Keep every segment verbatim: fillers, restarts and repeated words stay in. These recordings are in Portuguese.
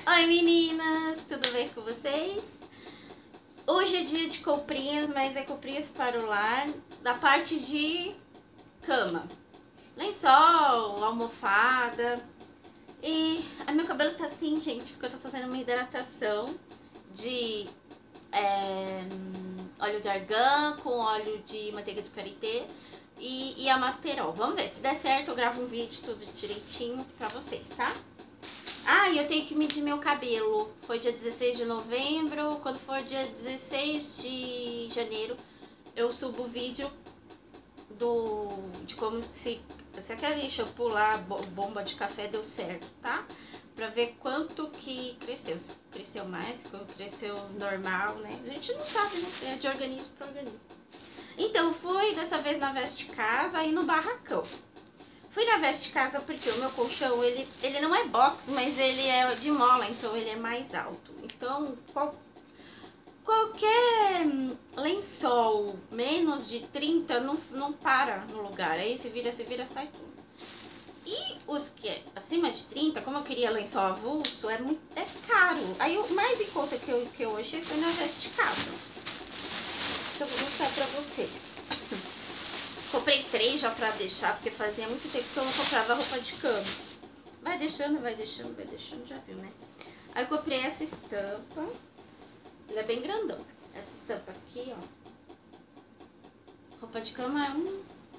Oi meninas, tudo bem com vocês? Hoje é dia de comprinhas, mas é comprinhas para o lar, da parte de cama, lençol, almofada. E a meu cabelo tá assim, gente, porque eu tô fazendo uma hidratação de é, óleo de argan com óleo de manteiga de karité e, e amasterol. Vamos ver, se der certo eu gravo um vídeo tudo direitinho pra vocês, tá? Ah, e eu tenho que medir meu cabelo. Foi dia dezesseis de novembro. Quando for dia dezesseis de janeiro, eu subo o vídeo do, de como se, se aquele shampoo lá, bomba de café, deu certo, tá? Pra ver quanto que cresceu. Se cresceu mais, se cresceu normal, né? A gente não sabe, né? É de organismo para organismo. Então, fui dessa vez na Veste Casa e no Barracão. Fui na Veste Casa porque o meu colchão, ele, ele não é box, mas ele é de mola, então ele é mais alto. Então, qual, qualquer lençol menos de trinta não, não para no lugar. Aí se vira, se vira, sai tudo. E os que é acima de trinta, como eu queria lençol avulso, é, muito, é caro. Aí o mais em conta que eu, que eu achei foi na Veste Casa. Então, eu vou mostrar pra vocês. Comprei três já pra deixar, porque fazia muito tempo que eu não comprava roupa de cama. Vai deixando, vai deixando, vai deixando, já viu, né? Aí eu comprei essa estampa. Ele é bem grandão. Essa estampa aqui, ó. Roupa de cama é um...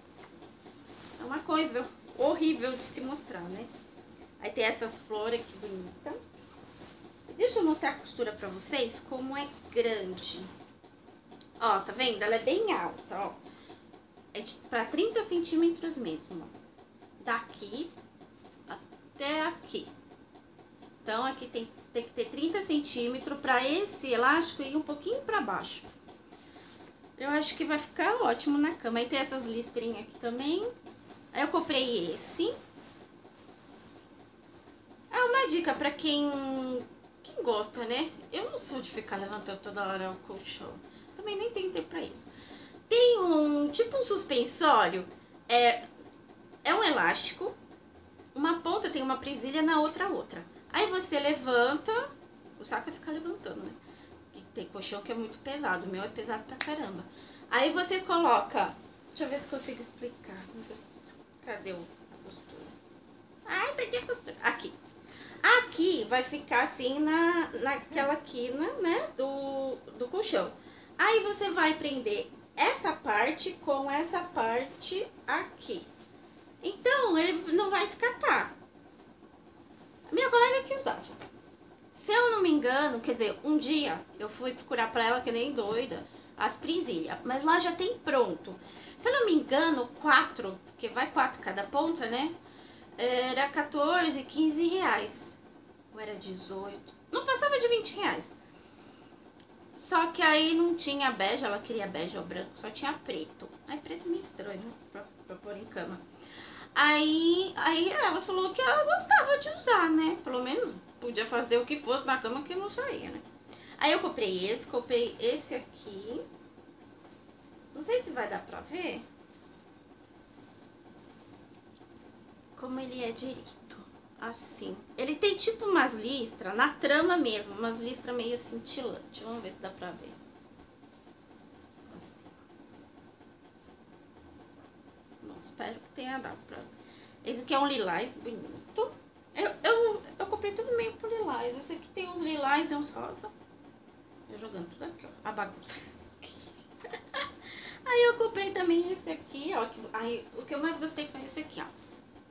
É uma coisa horrível de se mostrar, né? Aí tem essas flores aqui bonitas. Deixa eu mostrar a costura pra vocês, como é grande. Ó, tá vendo? Ela é bem alta, ó. É para trinta centímetros mesmo, ó. Daqui até aqui. Então, aqui tem, tem que ter trinta centímetros para esse elástico ir um pouquinho para baixo. Eu acho que vai ficar ótimo na cama. Aí tem essas listrinhas aqui também. Aí eu comprei esse. É uma dica para quem, quem gosta, né? Eu não sou de ficar levantando toda hora o colchão. Também nem tenho tempo para isso. Tem um, tipo um suspensório, é, é um elástico, uma ponta tem uma presilha, na outra outra. Aí você levanta, o saco é ficar levantando, né? E tem colchão que é muito pesado, o meu é pesado pra caramba. Aí você coloca, deixa eu ver se consigo explicar, não sei, cadê a costura? Ai, perdi a costura, aqui. Aqui vai ficar assim na, naquela quina, né, do, do colchão. Aí você vai prender essa parte com essa parte aqui. Então, ele não vai escapar. A minha colega que usava. Se eu não me engano, quer dizer, um dia eu fui procurar pra ela que nem doida as presilhas, mas lá já tem pronto. Se eu não me engano, quatro, porque vai quatro cada ponta, né? Era quatorze, quinze reais. Ou era dezoito? Não passava de vinte reais. Só que aí não tinha bege, ela queria bege ou branco, só tinha preto. Aí preto é meio estranho, né? Pra, pra pôr em cama. Aí, aí ela falou que ela gostava de usar, né? Pelo menos podia fazer o que fosse na cama que não saía, né? Aí eu comprei esse, comprei esse aqui. Não sei se vai dar pra ver. Como ele é direito. Assim, ele tem tipo umas listras, na trama mesmo, umas listras meio cintilantes. Vamos ver se dá pra ver. Assim. Bom, espero que tenha dado pra ver. Esse aqui é um lilás bonito. Eu, eu, eu comprei tudo meio por lilás. Esse aqui tem uns lilás e uns rosa. Eu jogando tudo aqui, ó, a bagunça. Aí eu comprei também esse aqui, ó. Que, aí, o que eu mais gostei foi esse aqui, ó.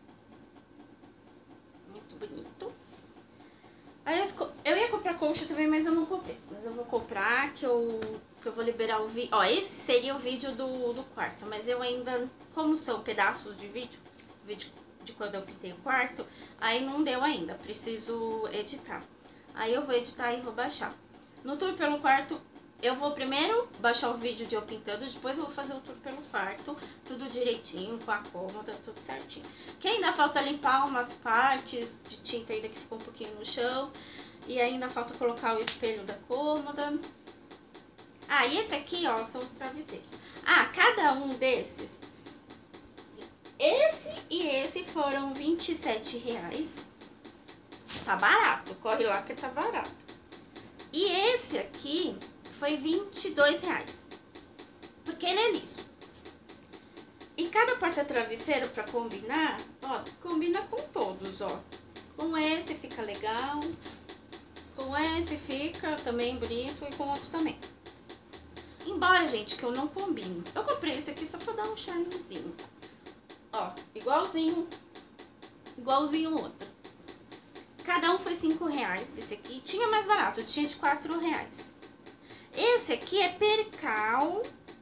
Bonito. Aí eu, eu ia comprar colcha também, mas eu não comprei. Mas eu vou comprar, que eu, que eu vou liberar o vídeo. Ó, esse seria o vídeo do, do quarto. Mas eu ainda, como são pedaços de vídeo, vídeo de quando eu pintei o quarto, aí não deu ainda. Preciso editar. Aí eu vou editar e vou baixar. No tour pelo quarto, eu vou primeiro baixar o vídeo de eu pintando, depois eu vou fazer o tour pelo quarto, tudo direitinho, com a cômoda, tudo certinho. Que ainda falta limpar umas partes de tinta ainda que ficou um pouquinho no chão, e ainda falta colocar o espelho da cômoda. Ah, e esse aqui, ó, são os travesseiros. Ah, cada um desses, esse e esse foram vinte e sete reais. Tá barato, corre lá que tá barato. E esse aqui foi vinte e dois reais. Porque ele é liso. E cada porta-travesseiro pra combinar, ó, combina com todos, ó. Com esse fica legal. Com esse fica também bonito e com outro também. Embora, gente, que eu não combino. Eu comprei esse aqui só pra dar um charmezinho. Ó, igualzinho. Igualzinho o outro. Cada um foi cinco reais desse aqui. Tinha mais barato, tinha de quatro reais. Esse aqui é percal.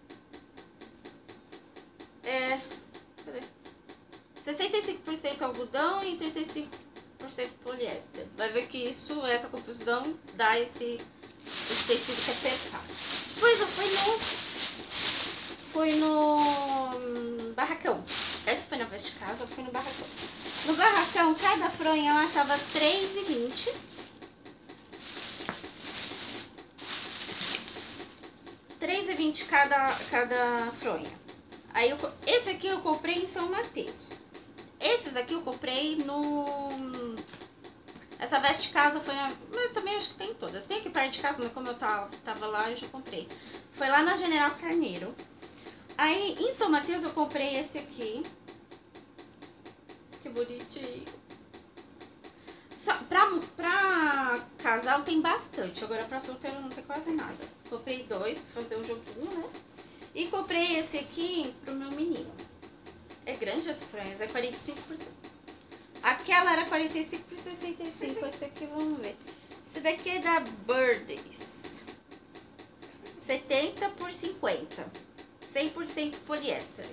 É... Cadê? sessenta e cinco por cento algodão e trinta e cinco por cento poliéster. Vai ver que isso, essa composição dá esse, esse tecido que é percal. Depois eu fui no... Fui no... Barracão. Essa foi na Veste Casa, eu fui no Barracão. No Barracão, cada fronha lá tava três reais e vinte centavos. três reais e vinte centavos cada, cada fronha. Aí eu, esse aqui eu comprei em São Mateus. Esses aqui eu comprei no... Essa Veste Casa foi na... Mas também acho que tem todas. Tem aqui perto de casa, mas como eu tava, tava lá, eu já comprei. Foi lá na General Carneiro. Aí em São Mateus eu comprei esse aqui. Que bonitinho. Só, pra, pra casal tem bastante. Agora pra solteiro não tem quase nada. Comprei dois pra fazer um joguinho, né? E comprei esse aqui pro meu menino. É grande as franjas, é quarenta e cinco por cento. Aquela era quarenta e cinco por sessenta e cinco. Esse aqui, vamos ver. Esse daqui é da Birdies. setenta por cinquenta. cem por cento poliéster.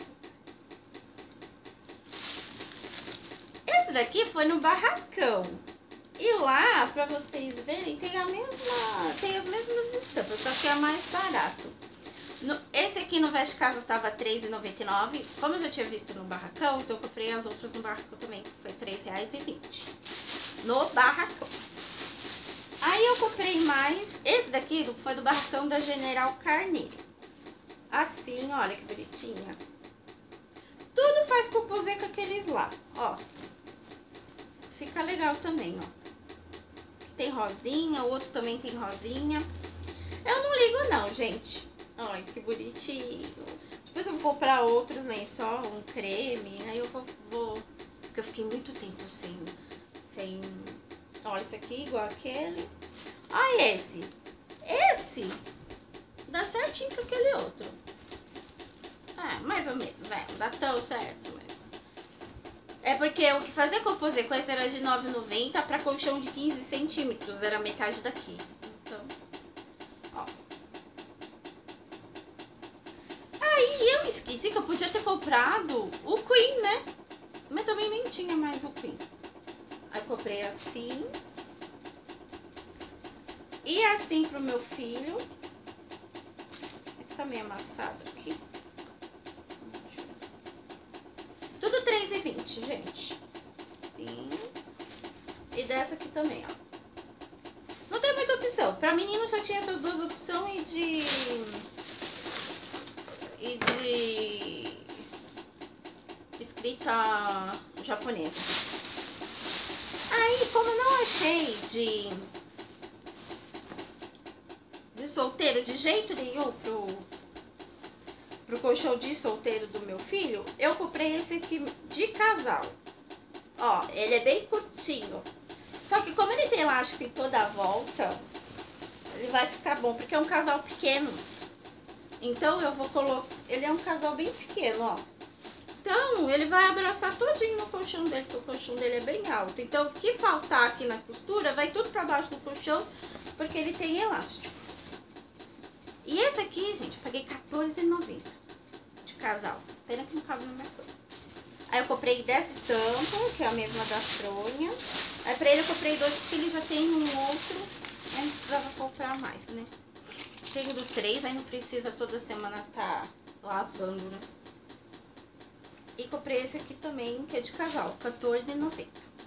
Esse daqui foi no Barracão. E lá, pra vocês verem, tem a mesma, tem as mesmas estampas, só que é mais barato. No, esse aqui no Veste Casa tava três reais e noventa e nove centavos. Como eu já tinha visto no Barracão, então eu comprei as outras no Barracão também, que foi três reais e vinte centavos. No Barracão. Aí eu comprei mais. Esse daqui foi do Barracão da General Carneiro. Assim, olha que bonitinha. Tudo faz cupuzê com aqueles lá, ó. Fica legal também, ó. Tem rosinha, o outro também tem rosinha. Eu não ligo não, gente. Olha que bonitinho. Depois eu vou comprar outros lençol, um creme. Aí eu vou, vou... Porque eu fiquei muito tempo sem... sem... Olha, esse aqui igual aquele. Olha esse. Esse dá certinho com aquele outro. Ah, mais ou menos, né? Não dá tão certo, mas... É porque o que fazia composê com esse era de nove reais e noventa centavos pra colchão de quinze centímetros. Era metade daqui. Então, ó. Aí eu esqueci que eu podia ter comprado o Queen, né? Mas também nem tinha mais o Queen. Aí comprei assim. E assim pro meu filho. Tá meio amassado aqui. Tudo três reais e vinte centavos, gente. Sim. E dessa aqui também, ó. Não tem muita opção. Pra menino só tinha essas duas opções e de... E de... Escrita japonesa. Aí, como eu não achei de... De solteiro de jeito nenhum pro... Pro colchão de solteiro do meu filho, eu comprei esse aqui de casal. Ó, ele é bem curtinho. Só que como ele tem elástico em toda a volta, ele vai ficar bom, porque é um casal pequeno. Então eu vou colocar... Ele é um casal bem pequeno, ó. Então ele vai abraçar todinho no colchão dele, porque o colchão dele é bem alto. Então o que faltar aqui na costura, vai tudo pra baixo do colchão, porque ele tem elástico. E esse aqui, gente, eu paguei quatorze reais e noventa centavos de casal. Pena que não cabe na minha cor. Aí eu comprei dessa estampa, que é a mesma da fronha. Aí pra ele eu comprei dois, porque ele já tem um outro. Aí não precisava comprar mais, né? Tenho do três, aí não precisa toda semana tá lavando, né? E comprei esse aqui também, que é de casal, quatorze reais e noventa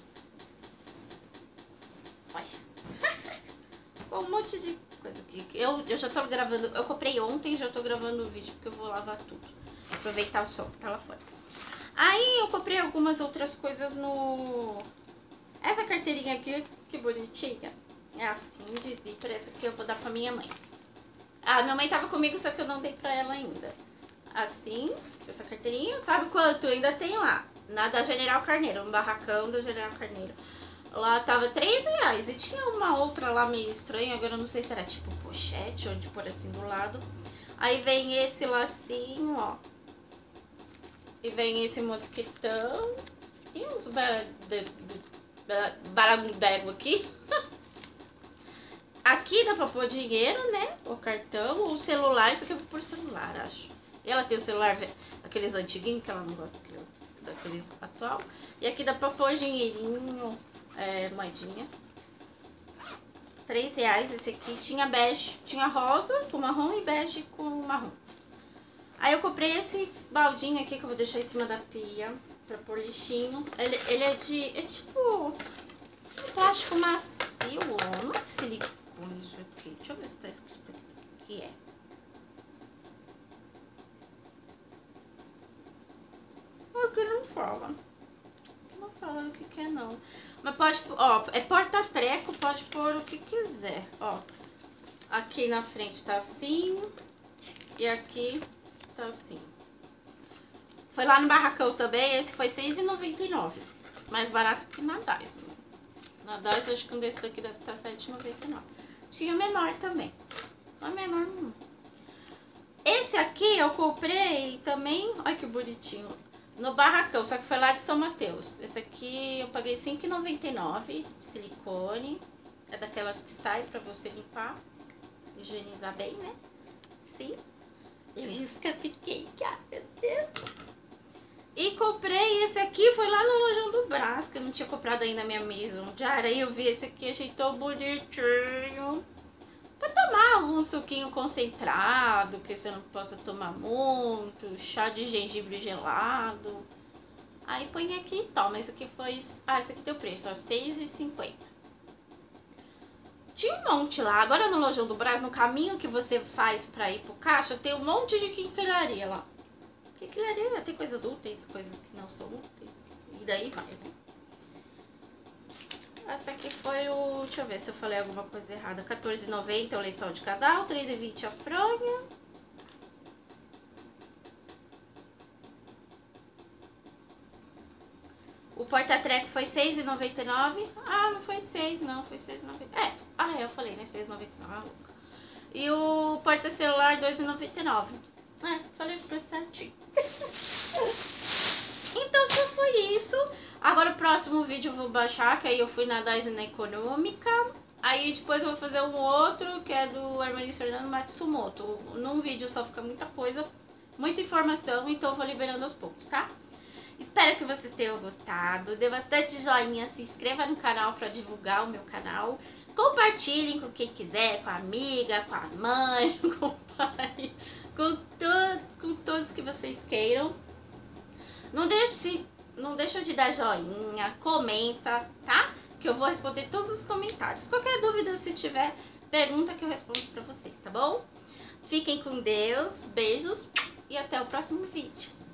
centavos. Olha. Com um monte de... Eu, eu já tô gravando, eu comprei ontem, já tô gravando o vídeo porque eu vou lavar tudo. Aproveitar o sol que tá lá fora. Aí eu comprei algumas outras coisas no... Essa carteirinha aqui, que bonitinha. É assim, de zíper. Essa aqui eu vou dar pra minha mãe. Ah, minha mãe tava comigo, só que eu não dei pra ela ainda. Assim, essa carteirinha. Sabe quanto? Ainda tem lá. Na da General Carneiro, no barracão da General Carneiro. Lá tava três reais. E tinha uma outra lá meio estranha. Agora eu não sei se era tipo pochete ou de pôr assim do lado. Aí vem esse lacinho, ó. E vem esse mosquitão. E uns baragudego aqui. Aqui dá pra pôr dinheiro, né? O cartão, o celular. Isso aqui é pra pôr celular, acho. E ela tem o celular, aqueles antiguinhos, que ela não gosta daqueles, daqueles atual. E aqui dá pra pôr dinheirinho, é, moedinha. Três reais esse aqui. Tinha bege, tinha rosa com marrom e bege com marrom. Aí eu comprei esse baldinho aqui que eu vou deixar em cima da pia pra pôr lixinho. Ele, ele é de, é tipo um plástico macio, não é silicone isso aqui. Deixa eu ver se tá escrito aqui o que é. Aqui não fala. Aqui não fala o que que é não. Mas pode, ó, é porta-treco, pode pôr o que quiser, ó. Aqui na frente tá assim e aqui tá assim. Foi lá no barracão também, esse foi seis reais e noventa e nove centavos. Mais barato que na Dais, né? Na Dais, acho que um desse daqui deve estar sete reais e noventa e nove centavos. Tinha menor também. Não é menor não. Esse aqui eu comprei também, olha que bonitinho, no barracão, só que foi lá de São Mateus. Esse aqui eu paguei cinco reais e noventa e nove centavos, de silicone. É daquelas que saem pra você limpar, higienizar bem, né? Sim. Eu escapiquei, ah, meu Deus. E comprei esse aqui, foi lá no Lojão do Brás, que eu não tinha comprado ainda a minha Maison Jar. Aí eu vi esse aqui, achei tão bonitinho. Pra tomar algum suquinho concentrado, que você não possa tomar muito. Chá de gengibre gelado. Aí põe aqui e toma. Esse aqui foi... Ah, esse aqui deu preço, ó, seis reais e cinquenta centavos. Tinha um monte lá. Agora no Lojão do Brás, no caminho que você faz pra ir pro caixa, tem um monte de quinquilharia lá. Quinquilharia tem coisas úteis, coisas que não são úteis. E daí vai, né? Essa aqui foi o... Deixa eu ver se eu falei alguma coisa errada. quatorze reais e noventa centavos o lençol de casal, três reais e vinte centavos a fronha. O porta-treco foi seis reais e noventa e nove centavos. Ah, não foi seis, não. Foi seis reais e noventa e nove centavos. É, ah, eu falei, né? seis reais e noventa e nove centavos. Ah, louca. E o porta-celular, dois reais e noventa e nove centavos. É, falei o preço certinho. Então só foi isso. Agora o próximo vídeo eu vou baixar, que aí eu fui na Dais na Econômica. Aí depois eu vou fazer um outro, que é do Armanis Fernando Matsumoto. Num vídeo só fica muita coisa, muita informação, então eu vou liberando aos poucos, tá? Espero que vocês tenham gostado. Dê bastante joinha, se inscreva no canal para divulgar o meu canal. Compartilhem com quem quiser, com a amiga, com a mãe, com o pai, com, to com todos que vocês queiram. Não deixe, não deixa de dar joinha, comenta, tá? Que eu vou responder todos os comentários. Qualquer dúvida, se tiver, pergunta que eu respondo pra vocês, tá bom? Fiquem com Deus, beijos e até o próximo vídeo.